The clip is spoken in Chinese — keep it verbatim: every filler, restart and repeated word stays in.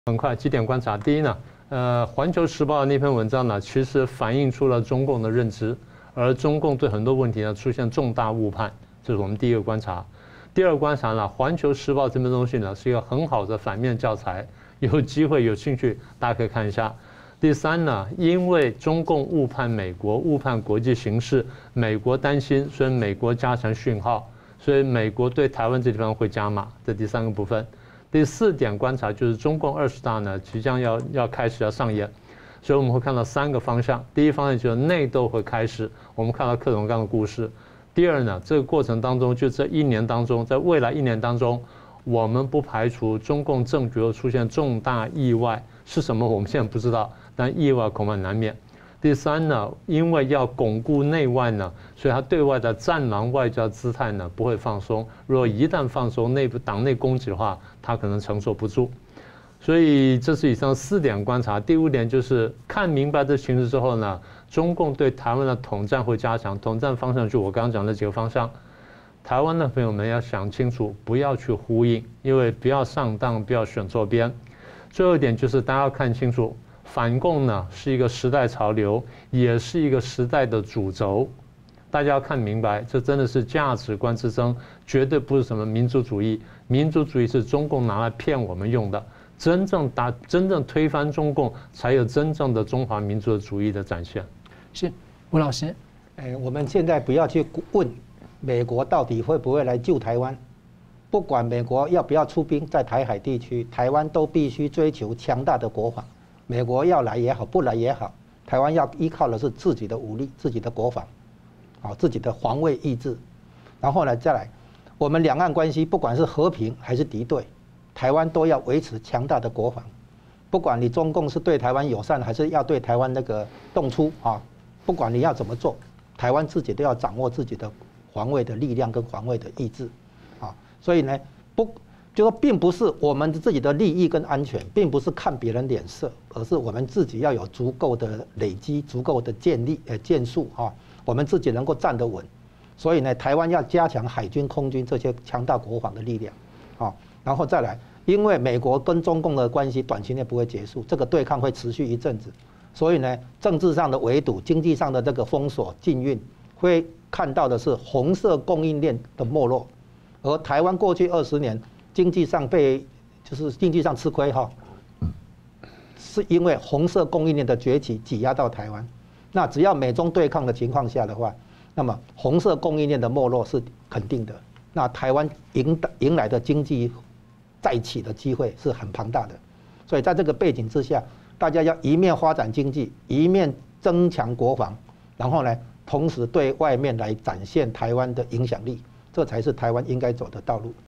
很快几点观察，第一呢，呃，《环球时报》的那篇文章呢，其实反映出了中共的认知，而中共对很多问题呢出现重大误判，这是我们第一个观察。第二个观察呢，《环球时报》这篇东西呢是一个很好的反面教材，有机会有兴趣大家可以看一下。第三呢，因为中共误判美国，误判国际形势，美国担心，所以美国加强讯号，所以美国对台湾这地方会加码，这第三个部分。第四点观察就是中共二十大呢即将要要开始要上演，所以我们会看到三个方向。第一方向就是内斗会开始，我们看到克隆刚的故事。第二呢，这个过程当中，就这一年当中，在未来一年当中，我们不排除中共政局会出现重大意外，是什么我们现在不知道，但意外恐怕难免。第三呢，因为要巩固内外呢，所以他对外的战狼外交姿态呢不会放松。如果一旦放松，内部党内攻击的话，他可能承受不住。所以这是以上四点观察。第五点就是看明白这形势之后呢，中共对台湾的统战会加强，统战方向就我刚刚讲的几个方向。台湾的朋友们要想清楚，不要去呼应，因为不要上当，不要选错边。最后一点就是大家要看清楚。反共呢是一个时代潮流，也是一个时代的主轴，大家要看明白，这真的是价值观之争，绝对不是什么民族主义。民族主义是中共拿来骗我们用的，真正打、真正推翻中共，才有真正的中华民族的主义的展现。 是吴老师， 哎，我们现在不要去问美国到底会不会来救台湾，不管美国要不要出兵在台海地区，台湾都必须追求强大的国防。美国要来也好，不来也好，台湾要依靠的是自己的武力、自己的国防，啊，自己的防卫意志。然后呢，再来，我们两岸关系不管是和平还是敌对，台湾都要维持强大的国防。不管你中共是对台湾友善，还是要对台湾那个动粗啊，不管你要怎么做，台湾自己都要掌握自己的防卫的力量跟防卫的意志，啊，所以呢，不。就说并不是我们自己的利益跟安全，并不是看别人脸色，而是我们自己要有足够的累积、足够的建立呃建树哈，我们自己能够站得稳。所以呢，台湾要加强海军、空军这些强大国防的力量，啊，然后再来，因为美国跟中共的关系短期内不会结束，这个对抗会持续一阵子，所以呢，政治上的围堵、经济上的这个封锁、禁运，会看到的是红色供应链的没落，而台湾过去二十年。经济上被就是经济上吃亏哈，是因为红色供应链的崛起挤压到台湾。那只要美中对抗的情况下的话，那么红色供应链的没落是肯定的。那台湾迎迎来的经济再起的机会是很庞大的。所以在这个背景之下，大家要一面发展经济，一面增强国防，然后呢，同时对外面来展现台湾的影响力，这才是台湾应该走的道路。